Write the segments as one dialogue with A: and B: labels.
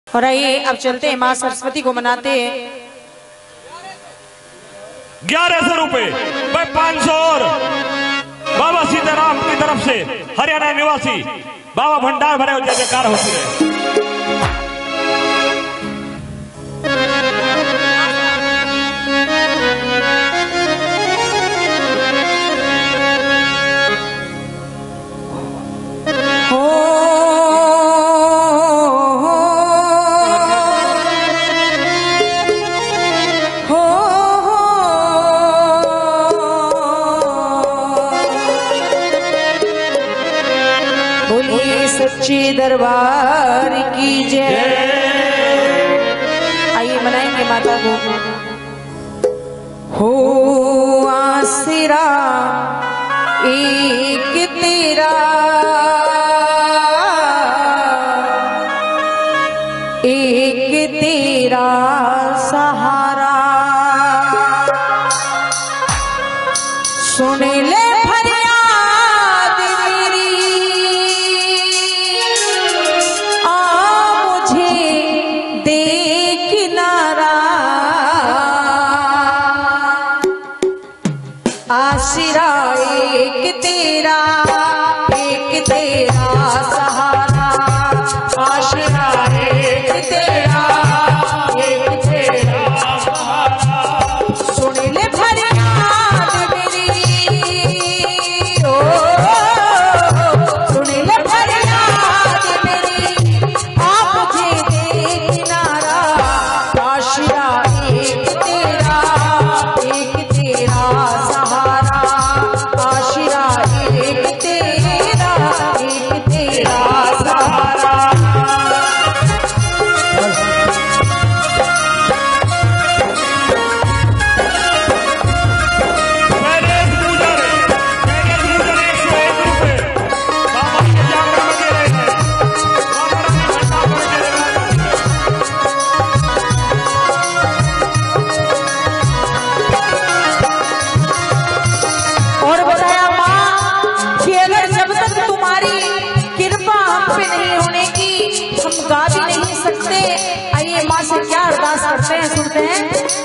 A: और आइए अब चलते हैं माँ सरस्वती को मनाते हैं।
B: 1100 रुपए 500 और बाबा सीताराम की तरफ से हरियाणा निवासी बाबा भंडार भरे जय जयकार होती है।
A: सच्चे दरबार की जय। आइए मनाएंगे माता को। हो आसरा एक तेरा, एक तेरा सहारा, सुन ले आसरा एक तेरा, एक तेरा सहारा, आसरा एक तेरा, एक तेरा सहारा, सुन ले फरियाद मेरी, ओ सुन ले फरियाद मेरी, आप मुझे दे किनारा, आसरा एक तेरा, एक तेरा सहारा, आसरा एक तेरा, एक तेरा सहारा। गा भी नहीं सकते। आइए माँ से क्या अरदास करते हैं, सुनते हैं।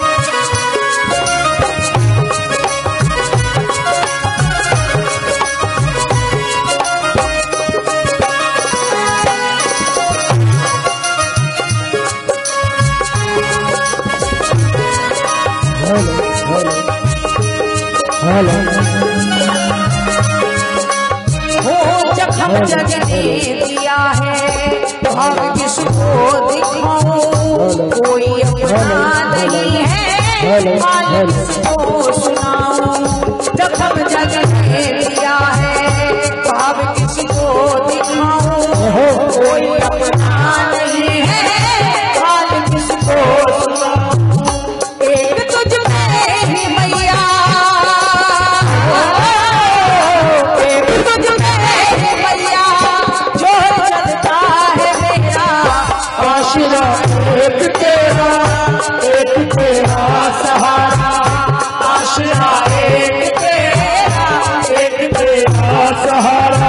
A: हो जखम जगने दिया है, अब किसको दिखाऊं, कोई अपना नहीं है, मालिक किसको सुनाऊं। जखम जगने दिया है, अब किसको दिखाऊं, कोई अपना नहीं है, मालिक किसको सुनाऊं। एक तुझ में ही मैया, एक तुझ में ही मैया, जो चलता है मेरा, आसरा एक तेरा, एक तेरा सहारा, आसरा एक तेरा, एक तेरा सहारा।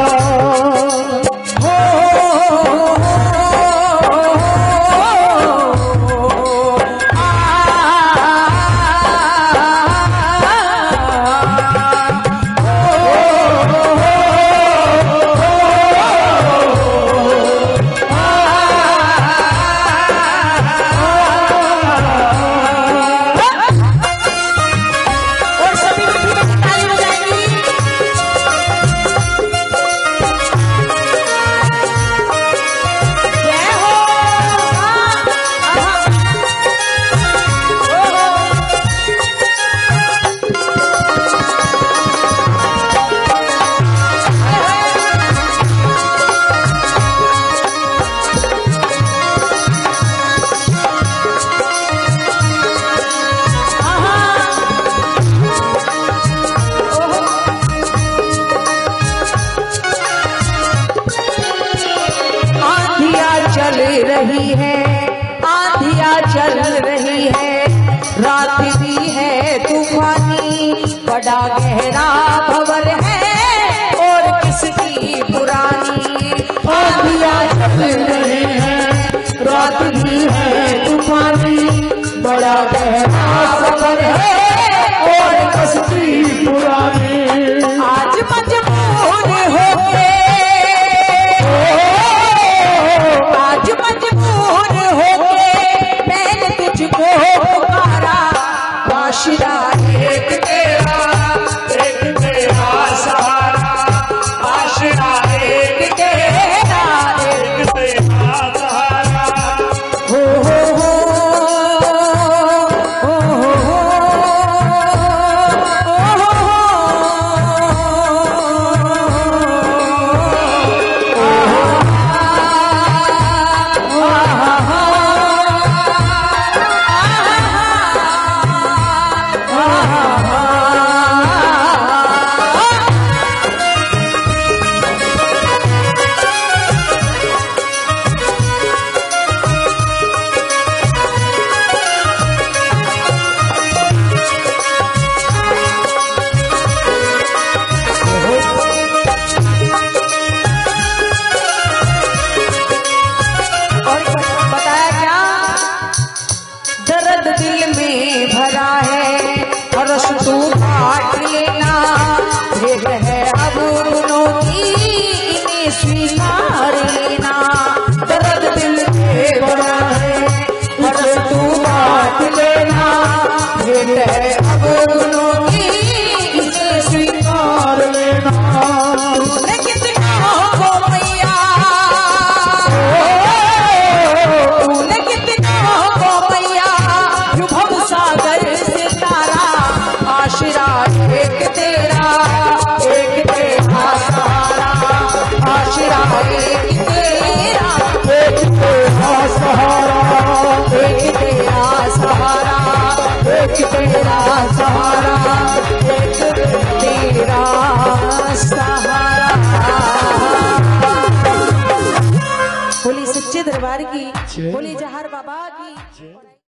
A: रही है, आंधियां चल रही है, रात भी है तूफानी, बड़ा गहरा भंवर है और किसकी पुरानी। आंधियां चल रही है, रात भी
C: नदी है तूफानी, बड़ा गहरा सफर है और कश्ती पुरानी।
A: आज मजबूर होके, आज मजबूर होके मैंने तुझको पुकारा, आशिरा एक तेरा सहारा, आशिरा एक तेरा
B: सहारा।
A: हो रस तू बांट लेना, भेंट है अब दोनों की, इन्हें स्वीकार लेना। दर्द दिल में भरा है, रस तू बांट लेना, भेंट है अब दोनों की, इन्हें स्वीकार लेना। तूने कितना को मैया, तूने कितना को मैया, विभव सागर से आशिरा एक तेरा सहारा, आशिरा एक तेरा सहारा, एक तेरा सहारा, एक तेरा सहारा, एक तेरा सहारा। बोली सच्चे दरबार की, बोली जहर बाबा की।